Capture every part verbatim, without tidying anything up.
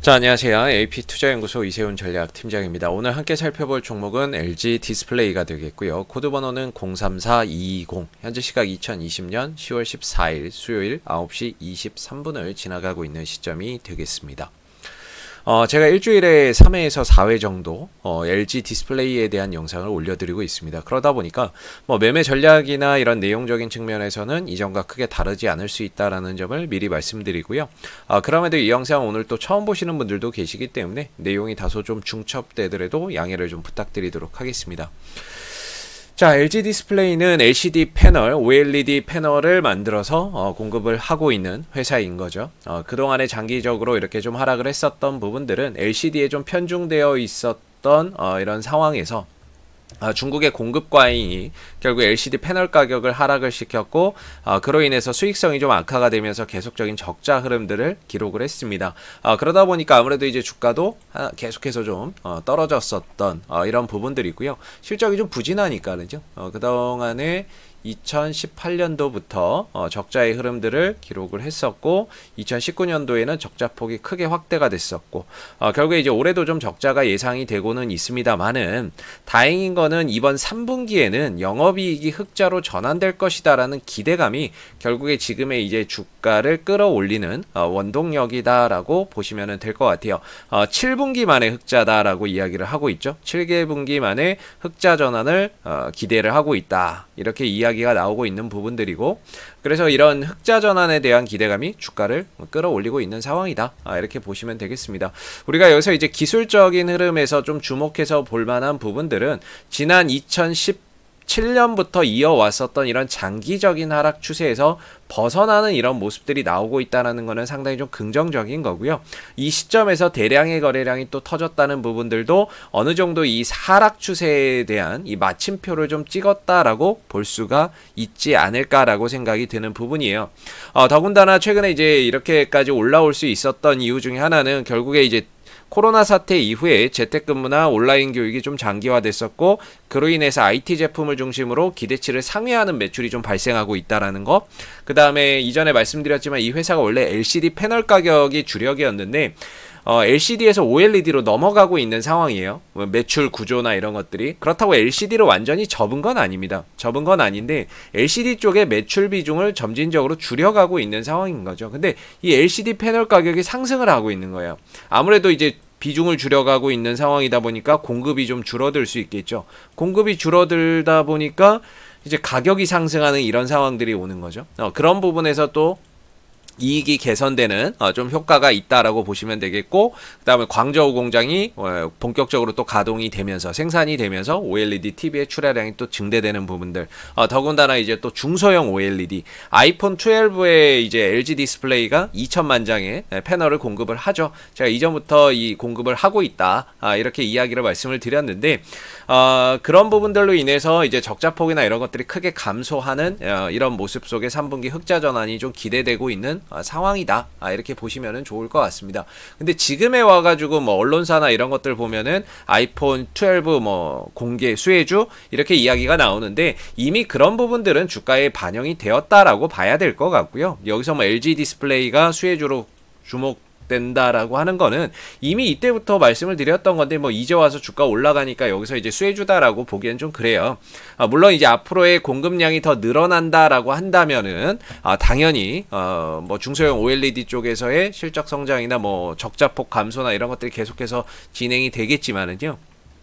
자, 안녕하세요. 에이피투자연구소 이세훈 전략팀장입니다. 오늘 함께 살펴볼 종목은 엘지 디스플레이가 되겠고요. 코드번호는 공삼사이이공, 현재 시각 이천이십년 시월 십사일 수요일 아홉 시 이십삼 분을 지나가고 있는 시점이 되겠습니다. 어, 제가 일주일에 삼 회에서 사 회 정도 어, 엘지 디스플레이에 대한 영상을 올려드리고 있습니다. 그러다 보니까 뭐 매매 전략이나 이런 내용적인 측면에서는 이전과 크게 다르지 않을 수 있다라는 점을 미리 말씀드리고요. 어, 그럼에도 이 영상 오늘 또 처음 보시는 분들도 계시기 때문에 내용이 다소 좀 중첩되더라도 양해를 좀 부탁드리도록 하겠습니다. 자, 엘지 디스플레이는 엘시디 패널, 오엘이디 패널을 만들어서 어, 공급을 하고 있는 회사인 거죠. 어, 그동안에 장기적으로 이렇게 좀 하락을 했었던 부분들은 엘시디에 좀 편중되어 있었던 어, 이런 상황에서 아, 중국의 공급 과잉이 결국 엘시디 패널 가격을 하락을 시켰고, 아, 그로 인해서 수익성이 좀 악화가 되면서 계속적인 적자 흐름들을 기록을 했습니다. 아, 그러다 보니까 아무래도 이제 주가도 아, 계속해서 좀 어, 떨어졌었던 어, 이런 부분들이고요. 실적이 좀 부진하니까는 어, 그동안에 이천십팔년도부터 어, 적자의 흐름들을 기록을 했었고, 이천십구년도에는 적자폭이 크게 확대가 됐었고, 어, 결국에 이제 올해도 좀 적자가 예상이 되고는 있습니다만은, 다행인 거는 이번 삼 분기에는 영업이익이 흑자로 전환될 것이다라는 기대감이 결국에 지금의 이제 주가를 끌어올리는 어, 원동력이다라고 보시면 될 것 같아요. 어, 칠 분기 만에 흑자다라고 이야기를 하고 있죠. 칠 분기 만에 흑자 전환을 어, 기대를 하고 있다, 이렇게 이야기 가 나오고 있는 부분들이고, 그래서 이런 흑자 전환에 대한 기대감이 주가를 끌어올리고 있는 상황이다, 아, 이렇게 보시면 되겠습니다. 우리가 여기서 이제 기술적인 흐름에서 좀 주목해서 볼 만한 부분들은 지난 이천십칠년부터 이어왔었던 이런 장기적인 하락 추세에서 벗어나는 이런 모습들이 나오고 있다는 것은 상당히 좀 긍정적인 거고요. 이 시점에서 대량의 거래량이 또 터졌다는 부분들도 어느 정도 이 하락 추세에 대한 이 마침표를 좀 찍었다라고 볼 수가 있지 않을까라고 생각이 드는 부분이에요. 어, 더군다나 최근에 이제 이렇게까지 올라올 수 있었던 이유 중에 하나는 결국에 이제 코로나 사태 이후에 재택근무나 온라인 교육이 좀 장기화됐었고, 그로 인해서 아이티 제품을 중심으로 기대치를 상회하는 매출이 좀 발생하고 있다라는 거. 그 다음에 이전에 말씀드렸지만 이 회사가 원래 엘시디 패널 가격이 주력이었는데 어, 엘시디에서 오엘이디로 넘어가고 있는 상황이에요. 매출 구조나 이런 것들이. 그렇다고 엘시디로 완전히 접은 건 아닙니다. 접은 건 아닌데 엘시디 쪽의 매출 비중을 점진적으로 줄여가고 있는 상황인 거죠. 근데 이 엘시디 패널 가격이 상승을 하고 있는 거예요. 아무래도 이제 비중을 줄여가고 있는 상황이다 보니까 공급이 좀 줄어들 수 있겠죠. 공급이 줄어들다 보니까 이제 가격이 상승하는 이런 상황들이 오는 거죠. 어, 그런 부분에서 또 이익이 개선되는 어, 좀 효과가 있다라고 보시면 되겠고, 그 다음에 광저우 공장이 어, 본격적으로 또 가동이 되면서 생산이 되면서 오엘이디 티비의 출하량이 또 증대되는 부분들, 어, 더군다나 이제 또 중소형 오엘이디 아이폰 십이에 이제 엘지 디스플레이가 이천만 장의 패널을 공급을 하죠. 제가 이전부터 이 공급을 하고 있다, 아, 이렇게 이야기를 말씀을 드렸는데 어, 그런 부분들로 인해서 이제 적자폭이나 이런 것들이 크게 감소하는 어, 이런 모습 속에 삼 분기 흑자 전환이 좀 기대되고 있는 아, 상황이다, 아, 이렇게 보시면은 좋을 것 같습니다. 근데 지금에 와가지고 뭐 언론사나 이런 것들 보면은 아이폰 십이 뭐 공개 수혜주 이렇게 이야기가 나오는데 이미 그런 부분들은 주가에 반영이 되었다라고 봐야 될 것 같고요. 여기서 뭐 엘지 디스플레이가 수혜주로 주목 된다라고 하는 거는 이미 이때부터 말씀을 드렸던 건데, 뭐 이제 와서 주가 올라가니까 여기서 이제 수혜주다라고 보기엔 좀 그래요. 아, 물론 이제 앞으로의 공급량이 더 늘어난다라고 한다면은 아, 당연히 어, 뭐 중소형 오엘이디 쪽에서의 실적 성장이나 뭐 적자폭 감소나 이런 것들이 계속해서 진행이 되겠지만은요,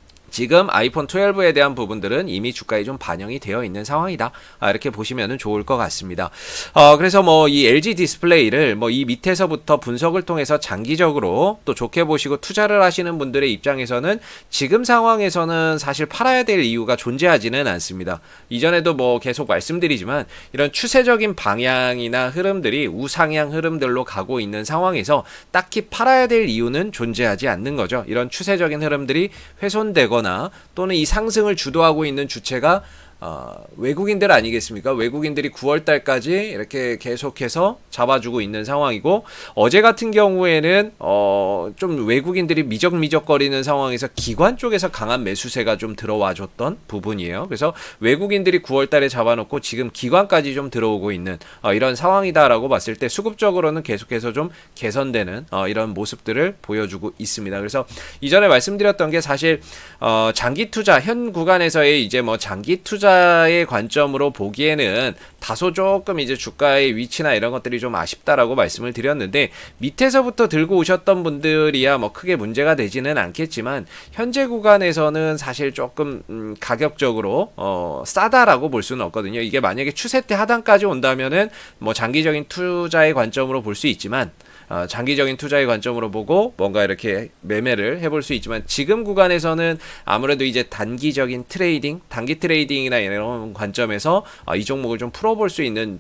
지금 아이폰 십이에 대한 부분들은 이미 주가에 좀 반영이 되어 있는 상황이다, 아, 이렇게 보시면 좋을 것 같습니다. 어, 그래서 뭐 이 엘지 디스플레이를 뭐 이 밑에서부터 분석을 통해서 장기적으로 또 좋게 보시고 투자를 하시는 분들의 입장에서는 지금 상황에서는 사실 팔아야 될 이유가 존재하지는 않습니다. 이전에도 뭐 계속 말씀드리지만 이런 추세적인 방향이나 흐름들이 우상향 흐름들로 가고 있는 상황에서 딱히 팔아야 될 이유는 존재하지 않는 거죠. 이런 추세적인 흐름들이 훼손되거나 또는 이 상승을 주도하고 있는 주체가 어, 외국인들 아니겠습니까? 외국인들이 구월 달까지 이렇게 계속해서 잡아주고 있는 상황이고, 어제 같은 경우에는 어, 좀 외국인들이 미적미적거리는 상황에서 기관 쪽에서 강한 매수세가 좀 들어와 줬던 부분이에요. 그래서 외국인들이 구월 달에 잡아놓고 지금 기관까지 좀 들어오고 있는 어, 이런 상황이다라고 봤을 때 수급적으로는 계속해서 좀 개선되는 어, 이런 모습들을 보여주고 있습니다. 그래서 이전에 말씀드렸던 게 사실 어, 장기 투자, 현 구간에서의 이제 뭐 장기 투자의 관점으로 보기에는 다소 조금 이제 주가의 위치나 이런 것들이 좀 아쉽다라고 말씀을 드렸는데, 밑에서부터 들고 오셨던 분들이야 뭐 크게 문제가 되지는 않겠지만 현재 구간에서는 사실 조금 음, 가격적으로 어, 싸다라고 볼 수는 없거든요. 이게 만약에 추세 때 하단까지 온다면은 뭐 장기적인 투자의 관점으로 볼 수 있지만, 어, 장기적인 투자의 관점으로 보고 뭔가 이렇게 매매를 해볼 수 있지만, 지금 구간에서는 아무래도 이제 단기적인 트레이딩, 단기 트레이딩이나 이런 관점에서 어, 이 종목을 좀 풀어볼 수 있는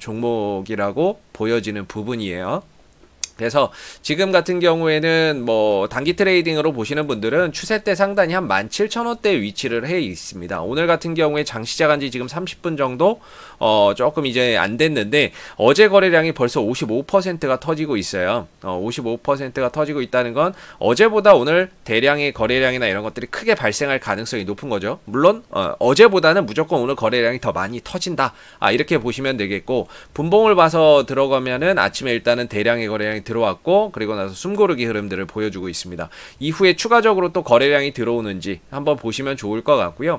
종목이라고 보여지는 부분이에요. 그래서 지금 같은 경우에는 뭐 단기 트레이딩으로 보시는 분들은 추세 때 상단이 한 만 칠천 원대에 위치를 해 있습니다. 오늘 같은 경우에 장 시작한 지 지금 삼십 분 정도 어 조금 이제 안 됐는데, 어제 거래량이 벌써 오십오 퍼센트가 터지고 있어요. 어 오십오 퍼센트가 터지고 있다는 건 어제보다 오늘 대량의 거래량이나 이런 것들이 크게 발생할 가능성이 높은 거죠. 물론 어, 어제보다는 무조건 오늘 거래량이 더 많이 터진다, 아 이렇게 보시면 되겠고, 분봉을 봐서 들어가면은 아침에 일단은 대량의 거래량이 들어왔고, 그리고 나서 숨고르기 흐름들을 보여주고 있습니다. 이후에 추가적으로 또 거래량이 들어오는지 한번 보시면 좋을 것 같고요.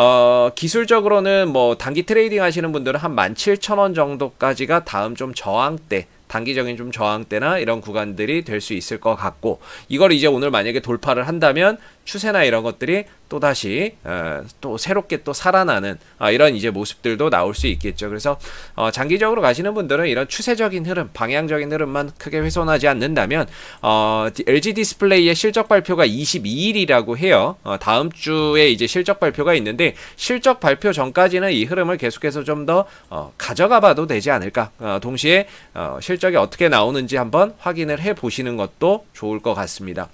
어, 기술적으로는 뭐 단기 트레이딩 하시는 분들은 한 만 칠천 원 정도까지가 다음 좀 저항대, 단기적인 좀 저항대나 이런 구간들이 될 수 있을 것 같고, 이걸 이제 오늘 만약에 돌파를 한다면 추세나 이런 것들이 또다시 어, 또 새롭게 또 살아나는 어, 이런 이제 모습들도 나올 수 있겠죠. 그래서 어, 장기적으로 가시는 분들은 이런 추세적인 흐름, 방향적인 흐름만 크게 훼손하지 않는다면 어, 엘지 디스플레이의 실적 발표가 이십이 일이라고 해요. 어, 다음 주에 이제 실적 발표가 있는데, 실적 발표 전까지는 이 흐름을 계속해서 좀 더 어, 가져가 봐도 되지 않을까. 어, 동시에 어, 실적이 어떻게 나오는지 한번 확인을 해 보시는 것도 좋을 것 같습니다.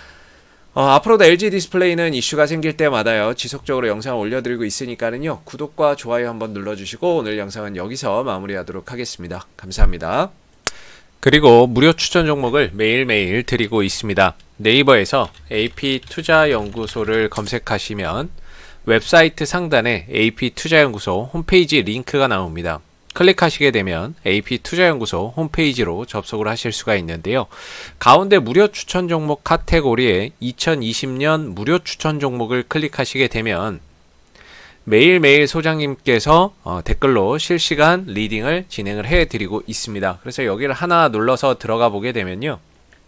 어, 앞으로도 엘지 디스플레이는 이슈가 생길 때마다요 지속적으로 영상을 올려드리고 있으니까는요, 구독과 좋아요 한번 눌러주시고 오늘 영상은 여기서 마무리하도록 하겠습니다. 감사합니다. 그리고 무료 추천 종목을 매일매일 드리고 있습니다. 네이버에서 에이피투자연구소를 검색하시면 웹사이트 상단에 에이피투자연구소 홈페이지 링크가 나옵니다. 클릭하시게 되면 에이피투자연구소 홈페이지로 접속을 하실 수가 있는데요. 가운데 무료 추천 종목 카테고리에 이천이십 년 무료 추천 종목을 클릭하시게 되면 매일매일 소장님께서 어, 댓글로 실시간 리딩을 진행을 해드리고 있습니다. 그래서 여기를 하나 눌러서 들어가 보게 되면요,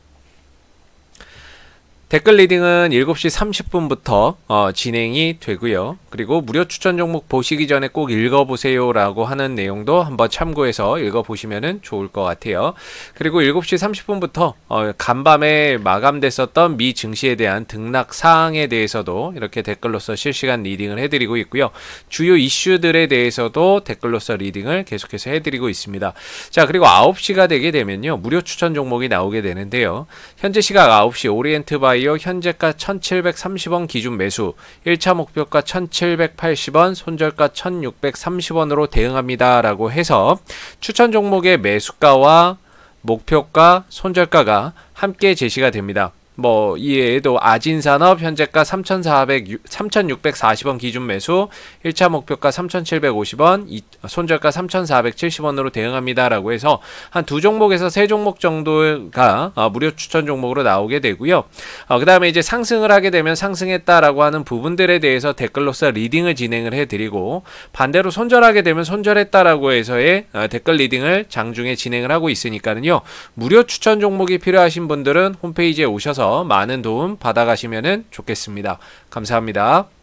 댓글 리딩은 일곱 시 삼십 분부터 어, 진행이 되고요. 그리고 무료 추천 종목 보시기 전에 꼭 읽어보세요 라고 하는 내용도 한번 참고해서 읽어보시면 좋을 것 같아요. 그리고 일곱 시 삼십 분부터 어, 간밤에 마감됐었던 미 증시에 대한 등락 사항에 대해서도 이렇게 댓글로서 실시간 리딩을 해드리고 있고요. 주요 이슈들에 대해서도 댓글로서 리딩을 계속해서 해드리고 있습니다. 자, 그리고 아홉 시가 되게 되면요, 무료 추천 종목이 나오게 되는데요. 현재 시각 아홉 시 오리엔트 바이오 현재가 천칠백삼십 원 기준 매수, 일 차 목표가 천칠백팔십 원, 손절가 천육백삼십 원으로 대응합니다 라고 해서 추천 종목의 매수가와 목표가, 손절가가 함께 제시가 됩니다. 뭐 이외에도 아진산업 현재가 삼천육백사십 원 기준 매수, 일 차 목표가 삼천칠백오십 원, 손절가 삼천사백칠십 원으로 대응합니다 라고 해서 한 두 종목에서 세 종목 정도가 어, 무료 추천 종목으로 나오게 되고요. 어, 그 다음에 이제 상승을 하게 되면 상승했다라고 하는 부분들에 대해서 댓글로서 리딩을 진행을 해드리고, 반대로 손절하게 되면 손절했다라고 해서의 어, 댓글 리딩을 장중에 진행을 하고 있으니까는요, 무료 추천 종목이 필요하신 분들은 홈페이지에 오셔서 많은 도움 받아가시면 좋겠습니다. 감사합니다.